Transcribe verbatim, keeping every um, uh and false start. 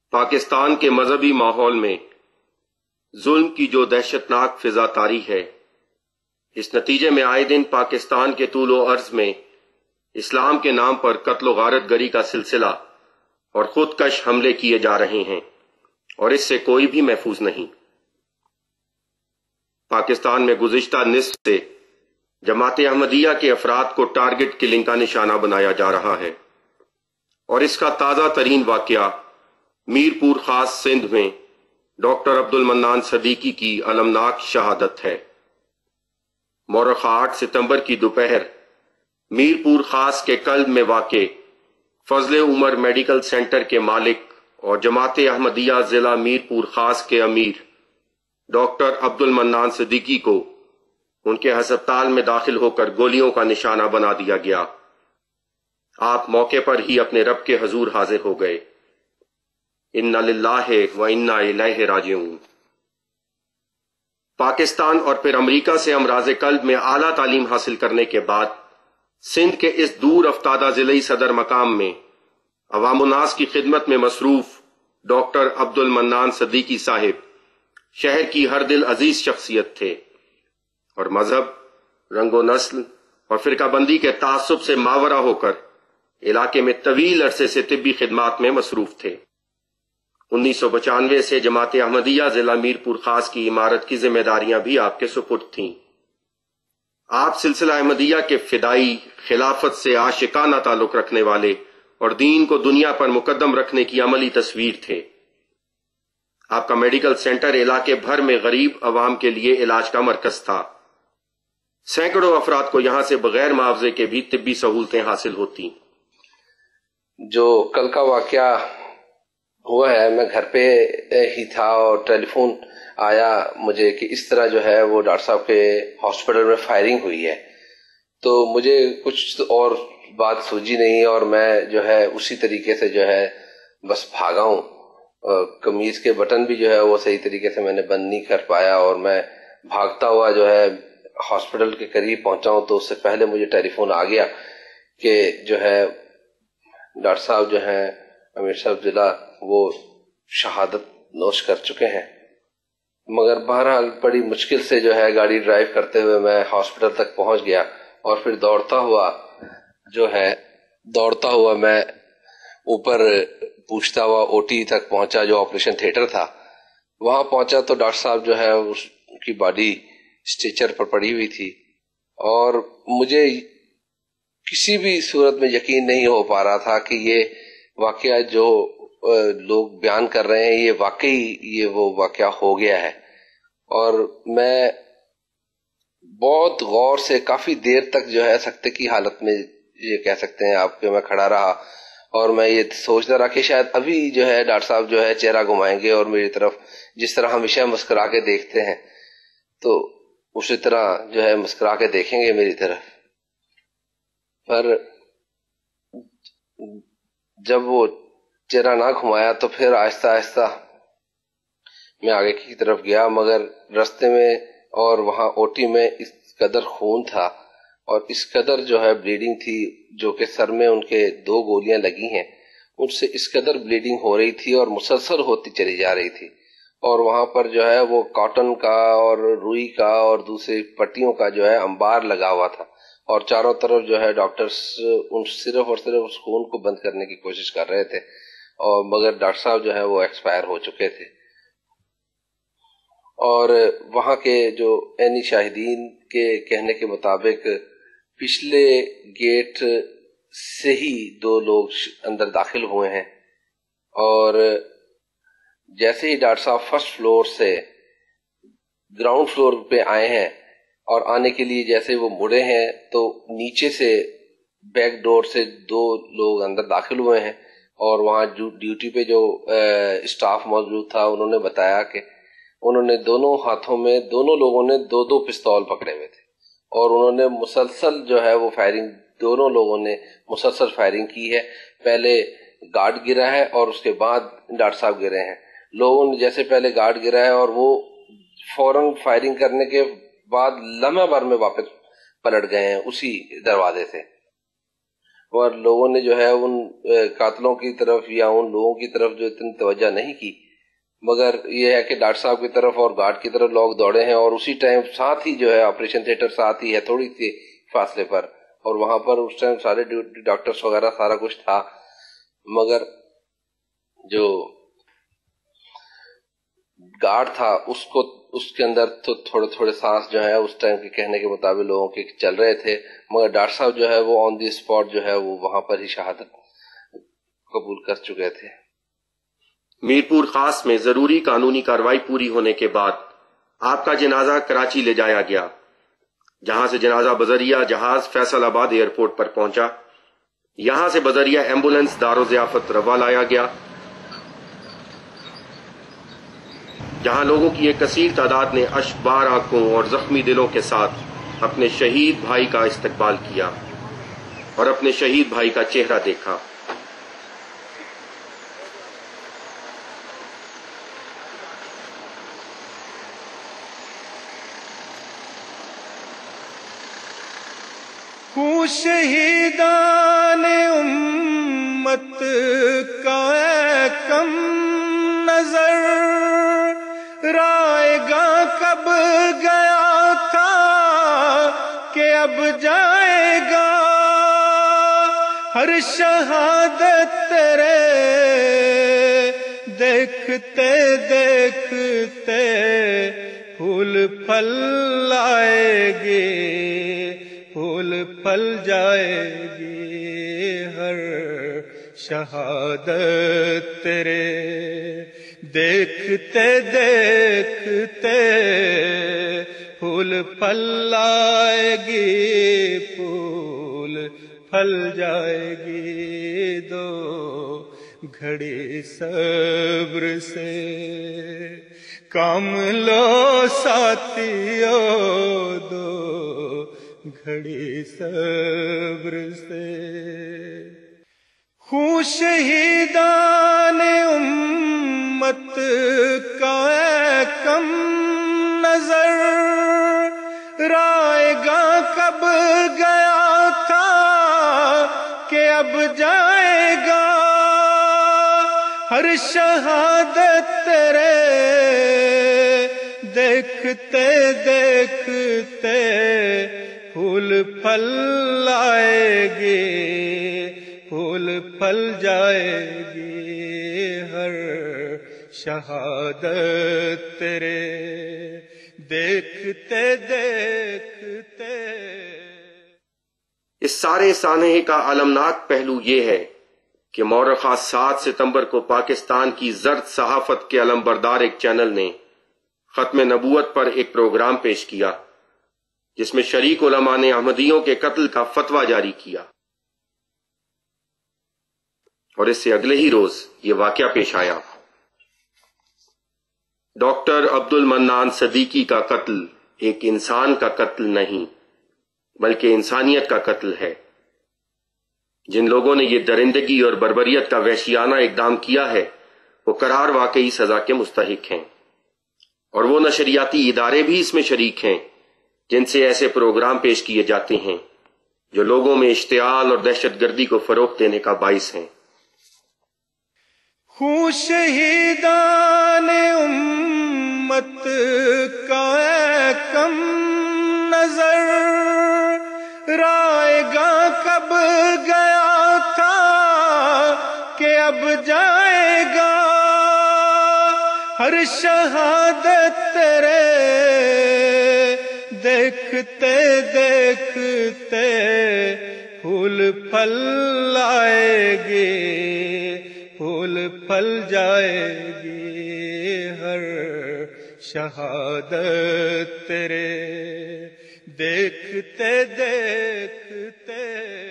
پاکستان کے مذہبی ماحول میں ظلم کی جو دہشتناک فضا طاری ہے، اس نتیجے میں آئے دن پاکستان کے طول و عرض میں اسلام کے نام پر قتل و غارت گری کا سلسلہ اور خودکش حملے کیے جا رہے ہیں، اور اس سے کوئی بھی محفوظ نہیں۔ پاکستان میں گزشتہ نصف سے جماعت احمدیہ کے افراد کو ٹارگٹ کلنگ کا نشانہ بنایا جا رہا ہے، اور اس کا تازہ ترین واقعہ میرپور خاص سندھ میں ڈاکٹر عبد المنان صدیقی کی المناک شہادت ہے۔ مورخ آٹھ ستمبر کی دوپہر میرپور خاص کے قلب میں واقع فضل عمر میڈیکل سینٹر کے مالک اور جماعت احمدیہ ضلع میرپور خاص کے امیر ڈاکٹر عبد المنان صدیقی کو ان کے ہسپتال میں داخل ہو کر گولیوں کا نشانہ بنا دیا گیا۔ آپ موقع پر ہی اپنے رب کے حضور حاضر ہو گئے۔ انا للہ و انا الیہ راجعون۔ پاکستان اور پھر امریکہ سے امراض قلب میں اعلیٰ تعلیم حاصل کرنے کے بعد سندھ کے اس دور افتادہ ضلعی صدر مقام میں عوام الناس کی خدمت میں مصروف ڈاکٹر عبد المنان صدیقی صاحب شہر کی ہر دل عزیز شخصیت تھے، اور مذہب، رنگ و نسل اور فرقہ بندی کے تعصب سے ماورا ہو کر علاقے میں طویل عرصے سے طبی خدمات میں مصروف تھے۔ انیس سو پچانوے سے جماعت احمدیہ ضلع میرپور خاص کی عمارت کی ذمہ داریاں بھی آپ کے سپرد تھیں۔ آپ سلسلہ احمدیہ کے فدائی، خلافت سے عاشقانہ تعلق رکھنے والے اور دین کو دنیا پر مقدم رکھنے کی عملی تصویر تھے۔ آپ کا میڈیکل سینٹر علاقے بھر میں غریب عوام کے لیے علاج کا مرکز تھا۔ سینکڑوں افراد کو یہاں سے بغیر معاوضے کے بھی طبی سہولتیں حاصل ہوتی۔ جو کل کا واقعہ ہوا ہے، میں گھر پہ ہی تھا اور ٹیلی فون آیا مجھے کہ اس طرح جو ہے وہ ڈاکٹر صاحب کے ہاسپٹل میں فائرنگ ہوئی ہے، تو مجھے کچھ اور بات سوجی نہیں، اور میں جو ہے اسی طریقے سے جو ہے بس بھاگا ہوں۔ قمیض کے بٹن بھی جو ہے وہ صحیح طریقے سے میں نے بند نہیں کر پایا، اور میں بھاگتا ہوا جو ہے ہاسپٹل کے قریب پہنچا ہوں، تو اس سے پہلے مجھے ٹیلی فون آ گیا کہ جو ہے ڈاکٹر صاحب جو ہیں امیر صاحب ضلع وہ شہادت نوش کر چکے ہیں۔ مگر بہرحال بڑی مشکل سے جو ہے گاڑی ڈرائیو کرتے ہوئے میں ہاسپٹل تک پہنچ گیا، اور پھر دوڑتا ہوا جو ہے دوڑتا ہوا میں اوپر پوچھتا ہوا او ٹی تک پہنچا، جو آپریشن تھیٹر تھا۔ وہاں پہنچا تو ڈاکٹر صاحب جو ہے اس کی باڈی اسٹریچر پر پڑی ہوئی تھی، اور مجھے کسی بھی صورت میں یقین نہیں ہو پا رہا تھا کہ یہ واقعہ جو لوگ بیان کر رہے ہیں یہ واقعی یہ وہ واقعہ ہو گیا ہے۔ اور میں بہت غور سے کافی دیر تک جو ہے سکتے کی حالت میں یہ کہہ سکتے ہیں آپ کہ میں کھڑا رہا، اور میں یہ سوچتا رہا کہ شاید ابھی جو ہے ڈاکٹر صاحب جو ہے چہرہ گھمائیں گے اور میری طرف جس طرح ہمیشہ مسکرا کے دیکھتے ہیں تو اسی طرح جو ہے مسکرا کے دیکھیں گے میری طرف۔ پر جب وہ چہرہ نہ گھمایا تو پھر آہستہ آہستہ میں آگے کی طرف گیا، مگر رستے میں اور وہاں او ٹی میں اس قدر خون تھا اور اس قدر جو ہے بلیڈنگ تھی، جو کہ سر میں ان کے دو گولیاں لگی ہیں، ان سے اس قدر بلیڈنگ ہو رہی تھی اور مسلسل ہوتی چلی جا رہی تھی، اور وہاں پر جو ہے وہ کاٹن کا اور روئی کا اور دوسری پٹیوں کا جو ہے انبار لگا ہوا تھا، اور چاروں طرف جو ہے ڈاکٹرز ان صرف اور صرف اس خون کو بند کرنے کی کوشش کر رہے تھے، اور مگر ڈاکٹر صاحب جو ہے وہ ایکسپائر ہو چکے تھے۔ اور وہاں کے جو عینی شاہدین کے کہنے کے مطابق پچھلے گیٹ سے ہی دو لوگ اندر داخل ہوئے ہیں، اور جیسے ہی ڈاکٹر صاحب فرسٹ فلور سے گراؤنڈ فلور پہ آئے ہیں اور آنے کے لیے جیسے وہ مڑے ہیں تو نیچے سے بیک ڈور سے دو لوگ اندر داخل ہوئے ہیں، اور وہاں ڈیوٹی پہ جو اسٹاف موجود تھا انہوں نے بتایا کہ انہوں نے دونوں ہاتھوں میں دونوں لوگوں نے دو دو پستول پکڑے ہوئے تھے، اور انہوں نے مسلسل جو ہے وہ فائرنگ دونوں لوگوں نے مسلسل فائرنگ کی ہے۔ پہلے گارڈ گرا ہے اور اس کے بعد ڈاکٹر صاحب گرے ہیں۔ لوگوں نے جیسے پہلے گارڈ گرا ہے اور وہ فوراً فائرنگ کرنے کے بعد لمحہ بھر میں واپس پلٹ گئے ہیں اسی دروازے سے، اور لوگوں نے جو ہے ان قاتلوں کی طرف یا ان لوگوں کی طرف جو اتنی توجہ نہیں کی، مگر یہ ہے کہ ڈاکٹر صاحب کی طرف اور گارڈ کی طرف لوگ دوڑے ہیں، اور اسی ٹائم ساتھ ہی جو ہے آپریشن تھیٹر ساتھ ہی ہے تھوڑی سی فاصلے پر، اور وہاں پر اس ٹائم سارے ڈاکٹرز وغیرہ سارا کچھ تھا، مگر جو گارڈ تھا اس کو اس کے اندر تو تھوڑے تھوڑے سانس جو ہے اس ٹائم کے کہنے کے مطابق لوگوں کے چل رہے تھے، مگر ڈاکٹر صاحب جو ہے وہ آن دی اسپاٹ جو ہے وہ وہاں پر ہی شہادت قبول کر چکے تھے۔ میرپور خاص میں ضروری قانونی کارروائی پوری ہونے کے بعد آپ کا جنازہ کراچی لے جایا گیا، جہاں سے جنازہ بذریعہ جہاز فیصل آباد ایئرپورٹ پر پہنچا۔ یہاں سے بذریعہ ایمبولینس دار و ضیافت روا لایا گیا، جہاں لوگوں کی ایک کثیر تعداد نے اشکبار آنکھوں اور زخمی دلوں کے ساتھ اپنے شہید بھائی کا استقبال کیا اور اپنے شہید بھائی کا چہرہ دیکھا۔ شہیدان امت کا اے کم نظر، رائے گاہ کب گیا تھا کہ اب جائے گا، ہر شہادت تیرے دیکھتے دیکھتے پھول پھل آئے گی، پھول پھل جائے گی، ہر شہادت تیرے دیکھتے دیکھتے پھول پھل آئے گی، پھول پھل جائے گی۔ دو گھڑی صبر سے کام لو ساتھیو، دو گھڑی صبر سے۔ خوں شہیدان امت کا اے کم نظر، رائے گاہ کب گیا تھا کہ اب جائے گا، ہر شہادت تیرے دیکھتے دیکھتے پھول پھل آئے گی، پھول پھل جائے گی، ہر شہادت تیرے دیکھتے دیکھتے۔ اس سارے سانحے کا المناک پہلو یہ ہے کہ مورخہ سات ستمبر کو پاکستان کی زرد صحافت کے علمبردار ایک چینل نے ختم نبوت پر ایک پروگرام پیش کیا، جس میں شریک علماء نے احمدیوں کے قتل کا فتویٰ جاری کیا، اور اس سے اگلے ہی روز یہ واقعہ پیش آیا۔ ڈاکٹر عبد المنان صدیقی کا قتل ایک انسان کا قتل نہیں بلکہ انسانیت کا قتل ہے۔ جن لوگوں نے یہ درندگی اور بربریت کا وحشیانہ اقدام کیا ہے وہ قرار واقعی سزا کے مستحق ہیں، اور وہ نشریاتی ادارے بھی اس میں شریک ہیں جن سے ایسے پروگرام پیش کیے جاتے ہیں جو لوگوں میں اشتعال اور دہشت گردی کو فروغ دینے کا باعث ہیں۔ خوں شہیدان امت کا اے کم نظر، رائے گاہ کب گیا تھا کہ اب جائے گا، ہر شہادت تیرے دیکھتے دیکھتے پھول پھل آئے گی، پھول پھل جائے گی، ہر شہادت تیرے دیکھتے دیکھتے۔